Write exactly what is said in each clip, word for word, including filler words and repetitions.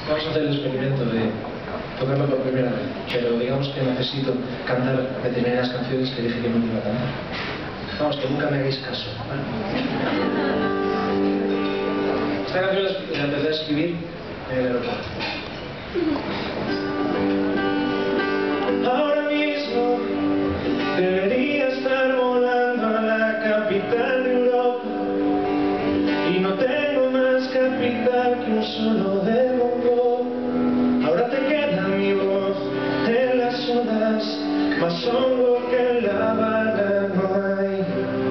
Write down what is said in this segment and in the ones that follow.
Vamos a hacer el experimento de tocarlo por primera vez, pero digamos que necesito cantar determinadas canciones que dije que no iba a cantar. Vamos, que nunca me hagáis caso, ¿vale? Esta canción la empecé a escribir en el aeropuerto. Ahora mismo debería estar volando a la capital de Europa y no tengo más capital que un solo de bongo. Ahora te queda mi voz en las ondas, más hongo que en la bala no hay.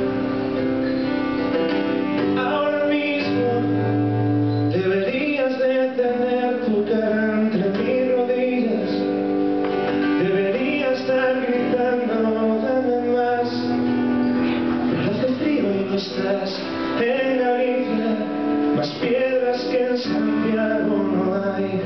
Ahora mismo deberías de tener tu cara entre mis rodillas, deberías estar gritando dame más, pero hace frío y no estás en Galicia, más piedras que en Santiago no hay.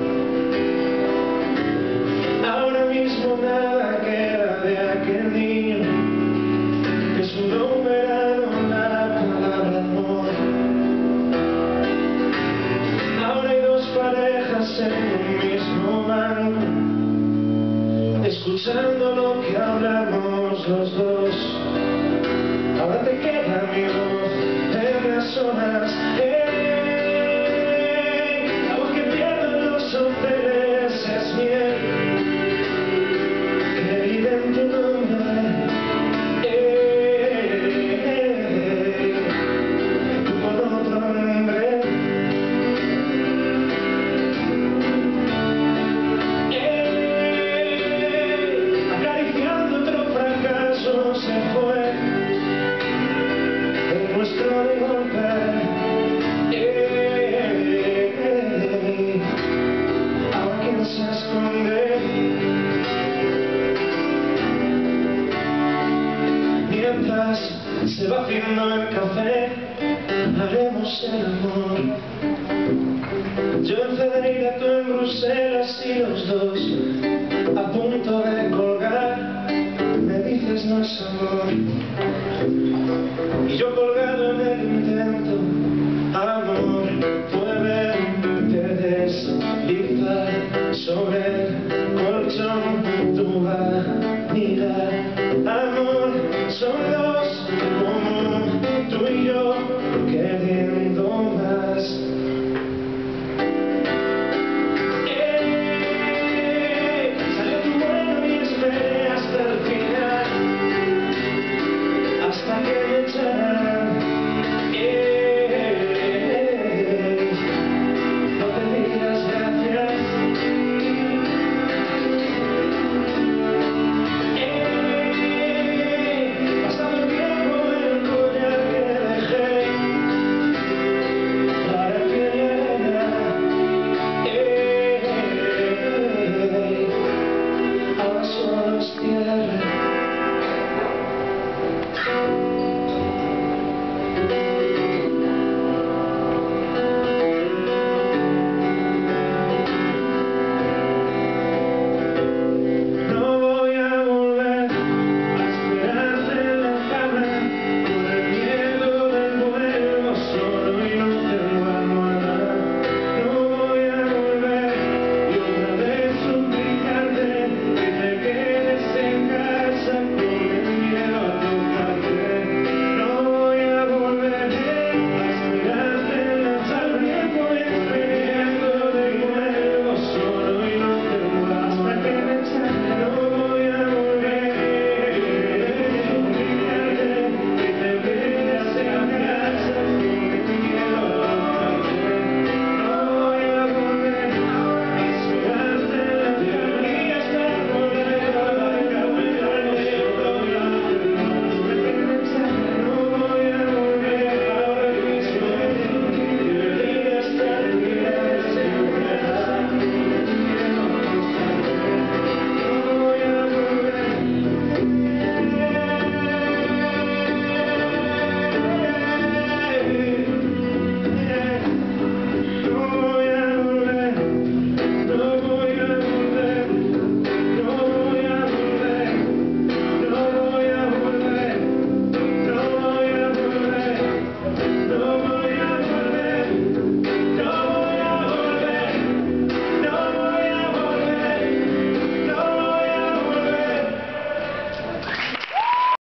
Ahora mismo nada queda de aquel niño que sudó un verano la palabra amor. Ahora hay dos parejas en un mismo banco, escuchando lo que hablamos los dos. Ahora te queda mi voz en las horas, eh, la voz que pierden los hoteles es miel que vive en tu nombre, eh, eh, tú con otro nombre, eh, acariciando otro fracaso se fue nuestro de golpe, eh, eh, ahora quién se esconde, mientras se va haciendo el café, haremos el amor. Yo en Cedreira, tú en Bruselas y los dos a punto de colgar, me dices no es amor, y yo